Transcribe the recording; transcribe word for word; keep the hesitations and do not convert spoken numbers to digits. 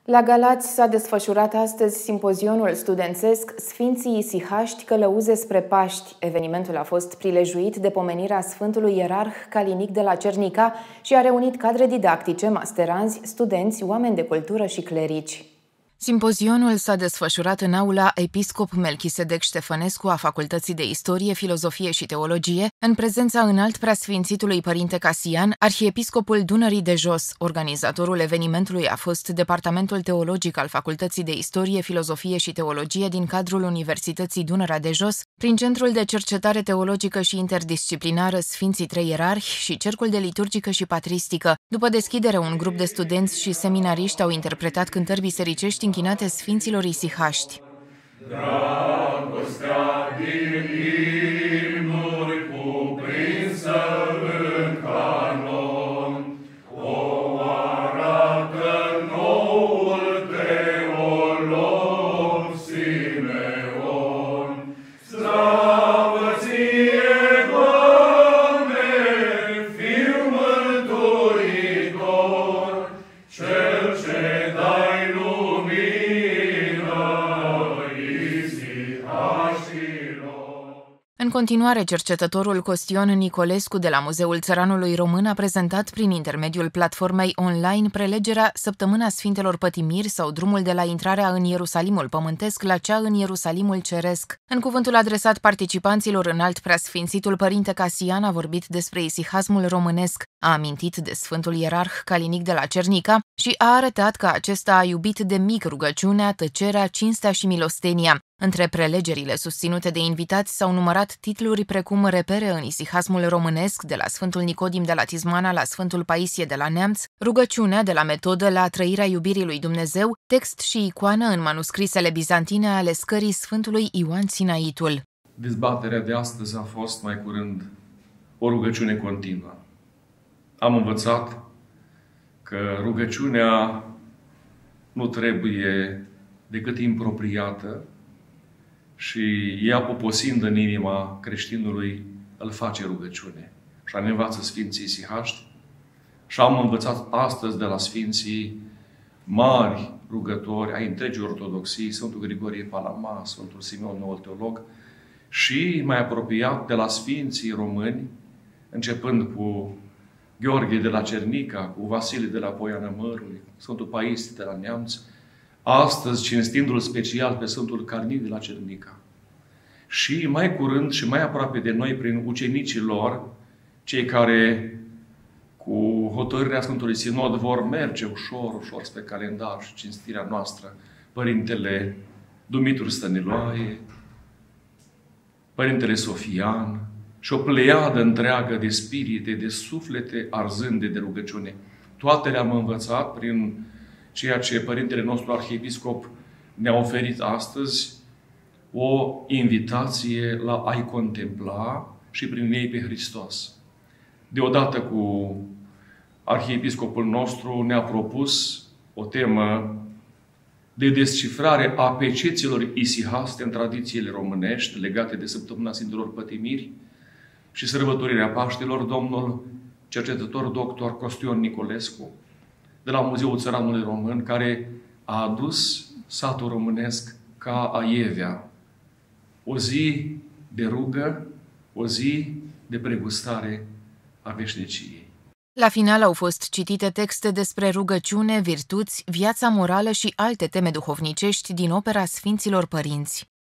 La Galați s-a desfășurat astăzi simpozionul studențesc Sfinții Isihaști călăuze spre Paști. Evenimentul a fost prilejuit de pomenirea Sfântului Ierarh Calinic de la Cernica și a reunit cadre didactice, masteranzi, studenți, oameni de cultură și clerici. Simpozionul s-a desfășurat în aula Episcop Melchisedec Ștefănescu a Facultății de Istorie, Filozofie și Teologie, în prezența înalt preasfințitului Părinte Casian, arhiepiscopul Dunării de Jos. Organizatorul evenimentului a fost Departamentul Teologic al Facultății de Istorie, Filozofie și Teologie din cadrul Universității Dunărea de Jos, prin Centrul de Cercetare Teologică și Interdisciplinară Sfinții Trei Ierarhi și Cercul de Liturgică și Patristică. După deschidere, un grup de studenți și seminariști au interpretat cântări bisericești închinate Sfinților Isihaști. Dragostea din imnuri cuprinsă în canon, o arată noul teolog Simeon. Slavă ție, Doamne, Fiul mântuitor, cel ce dai În continuare, cercetătorul Costion Nicolescu de la Muzeul Țăranului Român a prezentat prin intermediul platformei online prelegerea Săptămâna Sfintelor Pătimiri sau drumul de la intrarea în Ierusalimul pământesc la cea în Ierusalimul ceresc. În cuvântul adresat participanților, înalt preasfințitul Părinte Casian a vorbit despre isihasmul românesc, a amintit de Sfântul Ierarh Calinic de la Cernica și a arătat că acesta a iubit de mic rugăciunea, tăcerea, cinstea și milostenia. Între prelegerile susținute de invitați s-au numărat titluri precum Repere în isihasmul românesc, de la Sfântul Nicodim de la Tizmana la Sfântul Paisie de la Neamț, Rugăciunea de la Metodă la Trăirea iubirii lui Dumnezeu, text și icoană în manuscrisele bizantine ale scării Sfântului Ioan Sinaitul. Dezbaterea de astăzi a fost mai curând o rugăciune continuă. Am învățat că rugăciunea nu trebuie decât impropriată și ea, poposind în inima creștinului, îl face rugăciune. Și ne învață Sfinții Isihaști. Și am învățat astăzi de la Sfinții mari rugători ai întregii ortodoxii, Sfântul Grigorie Palama, Sfântul Simeon, noul teolog, și mai apropiat de la Sfinții români, începând cu Gheorghe de la Cernica, cu Vasile de la Poiana Mărului, Sfântul Paisie de la Neamț, astăzi cinstindu-l special pe Sfântul Calinic de la Cernica. Și mai curând și mai aproape de noi, prin ucenicii lor, cei care cu hotărârea Sfântului Sinod vor merge ușor, ușor spre calendar și cinstirea noastră, Părintele Dumitru Stăniloae, Părintele Sofian și o pleiadă întreagă de spirite, de suflete arzânde de rugăciune. Toate le-am învățat prin ceea ce Părintele nostru Arhiepiscop ne-a oferit astăzi, o invitație la a-i contempla și prin ei pe Hristos. Deodată cu Arhiepiscopul nostru ne-a propus o temă de descifrare a peceților isihaste în tradițiile românești legate de Săptămâna Sfintelor Pătimiri și sărbătorirea Paștilor, domnul cercetător doctor Costion Nicolescu, de la Muzeul Țăranului Român, care a adus satul românesc ca aievea. O zi de rugă, o zi de pregustare a veșniciei. La final au fost citite texte despre rugăciune, virtuți, viața morală și alte teme duhovnicești din opera Sfinților Părinți.